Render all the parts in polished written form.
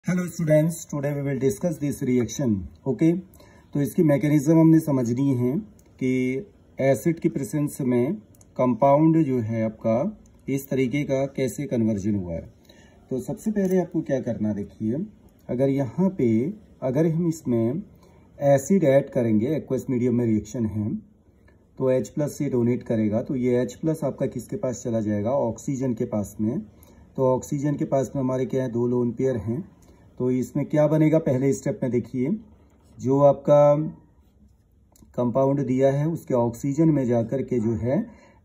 Hello students, today we will discuss this reaction. Okay, तो इसकी mechanism हमने समझनी है कि एसिड की प्रेजेंस में कंपाउंड जो है आपका इस तरीके का कैसे कन्वर्जन हुआ है। तो सबसे पहले आपको क्या करना, देखिए अगर यहाँ पे अगर हम इसमें एसिड ऐड करेंगे, एक्वस मीडियम में रिएक्शन है तो H+ से डोनेट करेगा, तो ये H+ आपका किसके पास चला जाएगा, ऑक्सीजन के पास में। तो ऑक्सीजन के पास में हमारे क्या है, 2 लोन पेयर हैं। तो इसमें क्या बनेगा, पहले स्टेप में देखिए जो आपका कंपाउंड दिया है उसके ऑक्सीजन में जाकर के जो है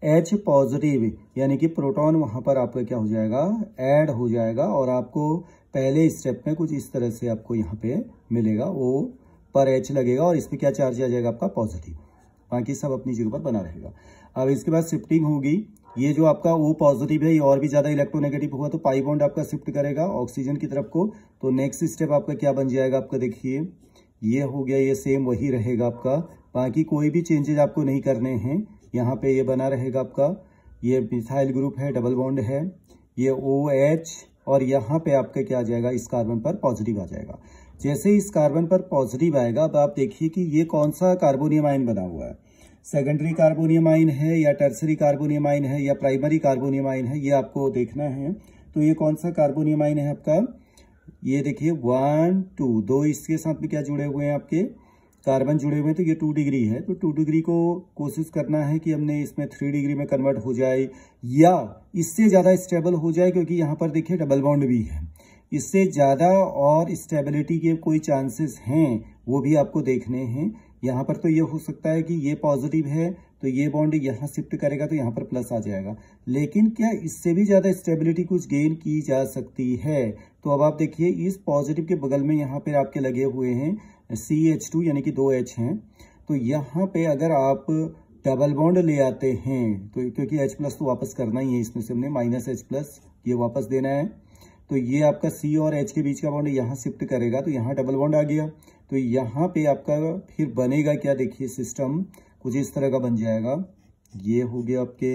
H+ यानी कि प्रोटॉन वहां पर आपका क्या हो जाएगा, ऐड हो जाएगा। और आपको पहले स्टेप में कुछ इस तरह से आपको यहाँ पे मिलेगा, O पर H लगेगा और इसमें क्या चार्ज आ जाएगा आपका पॉजिटिव, बाकी सब अपनी जगह पर बना रहेगा। अब इसके बाद शिफ्टिंग होगी, ये जो आपका O+ है ये और भी ज्यादा इलेक्ट्रोनेगेटिव हुआ तो पाई बॉन्ड आपका शिफ्ट करेगा ऑक्सीजन की तरफ को। तो नेक्स्ट स्टेप आपका क्या बन जाएगा, आपका देखिए ये हो गया, ये सेम वही रहेगा आपका, बाकी कोई भी चेंजेज आपको नहीं करने हैं। यहाँ पे ये बना रहेगा आपका, ये मिथाइल ग्रुप है, डबल बॉन्ड है, ये OH और यहाँ पे आपका क्या आ जाएगा, इस कार्बन पर पॉजिटिव आ जाएगा। जैसे इस कार्बन पर पॉजिटिव आएगा, अब आप देखिए कि ये कौन सा कार्बोनियम आयन बना हुआ है, सेकेंडरी कार्बोनियम आयन है या टर्सरी कार्बोनियम आयन है या प्राइमरी कार्बोनियम आयन है, ये आपको देखना है। तो ये कौन सा कार्बोनियम आयन है आपका, ये देखिए 1 2 2 इसके साथ में क्या जुड़े हुए हैं, आपके कार्बन जुड़े हुए हैं। तो ये 2 डिग्री है, तो 2 डिग्री को कोशिश करना है कि हमने इसमें 3 डिग्री में कन्वर्ट हो जाए या इससे ज़्यादा स्टेबल हो जाए, क्योंकि यहाँ पर देखिए डबल बॉन्ड भी है। इससे ज़्यादा और स्टेबिलिटी के कोई चांसेस हैं वो भी आपको देखने हैं। यहाँ पर तो ये हो सकता है कि ये पॉजिटिव है तो ये बॉन्ड यहाँ शिफ्ट करेगा तो यहाँ पर प्लस आ जाएगा, लेकिन क्या इससे भी ज़्यादा स्टेबिलिटी कुछ गेन की जा सकती है। तो अब आप देखिए इस पॉजिटिव के बगल में यहाँ पे आपके लगे हुए हैं CH2 यानी कि 2 H हैं। तो यहाँ पे अगर आप डबल बॉन्ड ले आते हैं तो क्योंकि H+ तो वापस करना ही है, इसमें से हमने -H+ ये वापस देना है। तो ये आपका C और H के बीच का बॉन्ड यहाँ शिफ्ट करेगा तो यहाँ डबल बॉन्ड आ गया। तो यहाँ पे आपका फिर बनेगा क्या, देखिए सिस्टम कुछ इस तरह का बन जाएगा। ये हो गया आपके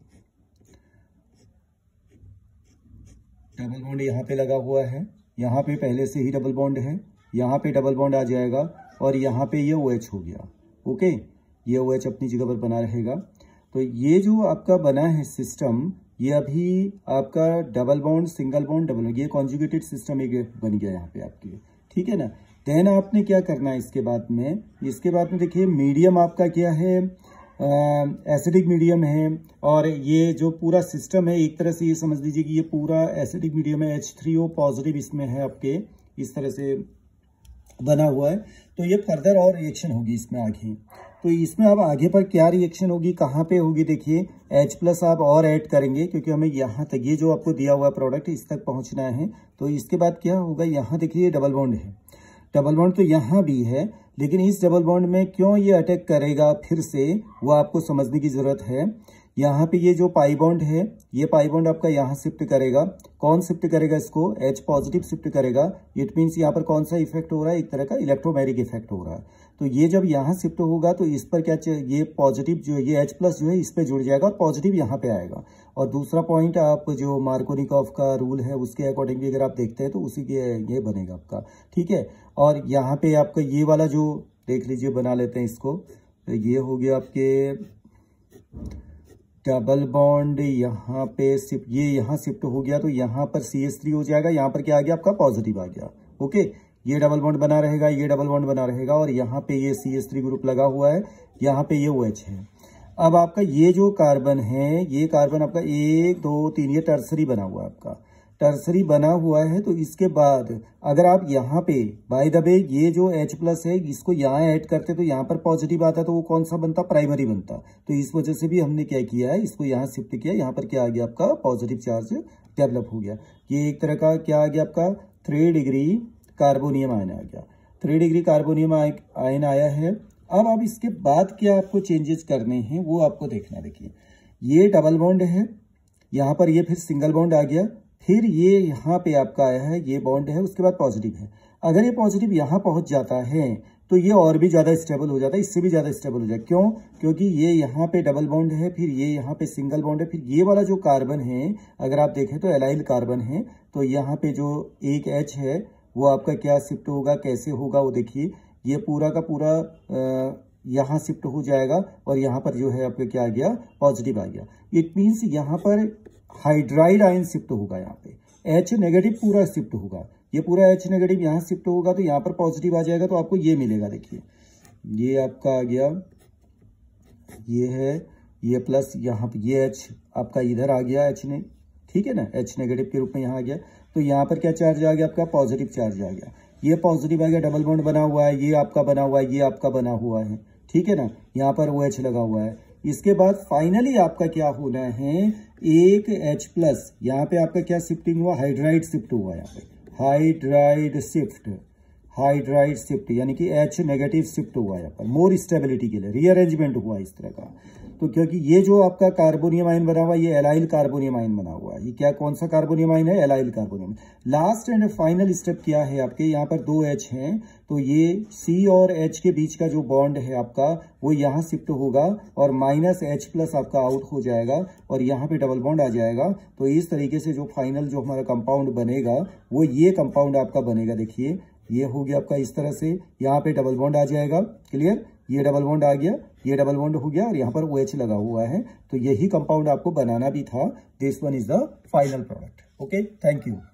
डबल बॉन्ड यहाँ पे लगा हुआ है, यहाँ पे पहले से ही डबल बॉन्ड है, यहाँ पे डबल बॉन्ड आ जाएगा और यहाँ पे ये OH हो गया। ओके, ये OH अपनी जगह पर बना रहेगा। तो ये जो आपका बना है सिस्टम, ये अभी आपका double bond single bond double bond, ये कॉन्जुगेटेड सिस्टम एक बन गया यहाँ पे आपके, ठीक है ना। देन आपने क्या करना है इसके बाद में देखिए मीडियम आपका क्या है, एसिडिक मीडियम है। और ये जो पूरा सिस्टम है एक तरह से ये समझ लीजिए कि ये पूरा एसिडिक मीडियम है, H3O+ इसमें है आपके, इस तरह से बना हुआ है। तो ये फर्दर और रिएक्शन होगी इसमें आगे। तो इसमें अब आगे पर क्या रिएक्शन होगी, कहाँ पे होगी, देखिए H+ आप और ऐड करेंगे क्योंकि हमें यहाँ तक ये जो आपको दिया हुआ प्रोडक्ट इस तक पहुँचना है। तो इसके बाद क्या होगा, यहाँ देखिए डबल बॉन्ड है, डबल बॉन्ड तो यहाँ भी है, लेकिन इस डबल बॉन्ड में क्यों ये अटैक करेगा फिर से वो आपको समझने की जरूरत है। यहाँ पे ये जो पाई बॉन्ड है, ये पाई बॉन्ड आपका यहाँ शिफ्ट करेगा, कौन शिफ्ट करेगा इसको, H+ शिफ्ट करेगा। इट मीन्स यहाँ पर कौन सा इफेक्ट हो रहा है, एक तरह का इलेक्ट्रोमैग्नेटिक इफेक्ट हो रहा है। तो ये जब यहाँ शिफ्ट होगा तो इस पर क्या, ये पॉजिटिव जो ये H+ जो है इस पे जुड़ जाएगा और पॉजिटिव यहाँ पे आएगा। और दूसरा पॉइंट, आप जो मार्कोनिकॉफ का रूल है उसके अकॉर्डिंग भी अगर आप देखते हैं तो उसी के ये बनेगा आपका, ठीक है। और यहाँ पे आपका ये वाला जो देख लीजिए, बना लेते हैं इसको, तो ये हो गया आपके डबल बॉन्ड, यहाँ पे शिफ्ट, ये यहाँ शिफ्ट हो गया तो यहाँ पर CH3 हो जाएगा, यहाँ पर क्या आ गया आपका पॉजिटिव आ गया। ओके, ये डबल बॉन्ड बना रहेगा, ये डबल बॉन्ड बना रहेगा और यहाँ पे ये CH3 ग्रुप लगा हुआ है, यहाँ पे ये OH है। अब आपका ये जो कार्बन है, ये कार्बन आपका 1 2 3 ये टर्सरी बना हुआ है आपका, टर्सरी बना हुआ है। तो इसके बाद अगर आप यहाँ पे बाय द वे ये जो H+ है इसको यहाँ ऐड करते तो यहाँ पर पॉजिटिव आता तो वो कौन सा बनता, प्राइमरी बनता। तो इस वजह से भी हमने क्या किया है, इसको यहाँ शिफ्ट किया, यहाँ पर क्या आ गया आपका पॉजिटिव चार्ज डेवलप हो गया। ये एक तरह का क्या आ गया आपका 3 डिग्री कार्बोनियम आयन आ गया, 3 डिग्री कार्बोनियम आयन आया है। अब इसके बाद क्या आपको चेंजेस करने हैं वो आपको देखना। देखिए ये डबल बॉन्ड है, यहाँ पर ये फिर सिंगल बॉन्ड आ गया, फिर ये यहाँ पे आपका आया है, ये बॉन्ड है, उसके बाद पॉजिटिव है। अगर ये पॉजिटिव यहाँ पहुंच जाता है तो ये और भी ज्यादा स्टेबल हो जाता है, इससे भी ज्यादा स्टेबल हो जाए। क्यों, क्योंकि ये यहाँ पे डबल बॉन्ड है, फिर ये यहाँ पे सिंगल बॉन्ड है, फिर ये वाला जो कार्बन है अगर आप देखें तो एलाइल कार्बन है, तो यहाँ पे जो एक H है वो आपका क्या शिफ्ट होगा, कैसे होगा वो देखिए। ये पूरा का पूरा यहाँ शिफ्ट हो जाएगा और यहाँ पर जो है आपका क्या आ गया, पॉजिटिव आ गया। इट मीन्स यहाँ पर हाइड्राइड आयन शिफ्ट होगा, यहाँ पे H नेगेटिव पूरा शिफ्ट होगा, ये पूरा H नेगेटिव यहाँ शिफ्ट होगा तो यहाँ पर पॉजिटिव आ जाएगा, तो आपको ये मिलेगा। देखिए ये आपका आ गया, ये है, ये प्लस यहाँ पे ये H आपका इधर आ गया H ने, ठीक है ना, H नेगेटिव के रूप में यहाँ आ गया। तो यहाँ पर क्या चार्ज आ गया आपका, पॉजिटिव चार्ज आ गया। ये पॉजिटिव आ गया, डबल बॉन्ड बना हुआ है, ये आपका बना हुआ है, ये आपका बना हुआ है, ठीक है ना, यहाँ पर OH लगा हुआ है। इसके बाद फाइनली आपका क्या होना है, एक H प्लस, यहाँ पे आपका क्या शिफ्टिंग हुआ, हाइड्राइड शिफ्ट हुआ, यहाँ पे हाइड्राइड शिफ्ट यानी कि H नेगेटिव शिफ्ट हुआ यहाँ पर, मोर स्टेबिलिटी के लिए रीअरेंजमेंट हुआ इस तरह का। तो क्योंकि ये जो आपका कार्बोनियम आयन बना हुआ है, ये एलाइल कार्बोनियम आयन बना हुआ है। ये क्या, कौन सा कार्बोनियम आयन है, allyl carbonium. Last and final step क्या है आपके, यहाँ पर 2 H हैं, तो ये C और H के बीच का जो बॉन्ड है आपका वो यहाँ शिफ्ट होगा और -H प्लस आपका आउट हो जाएगा और यहाँ पे डबल बॉन्ड आ जाएगा। तो इस तरीके से जो फाइनल जो हमारा कंपाउंड बनेगा वो ये कंपाउंड आपका बनेगा। देखिए ये हो गया आपका इस तरह से, यहाँ पे डबल बॉन्ड आ जाएगा, क्लियर, ये डबल बॉन्ड आ गया, ये डबल बॉन्ड हो गया और यहाँ पर OH लगा हुआ है। तो यही कंपाउंड आपको बनाना भी था। This one is the final product. Okay, thank you.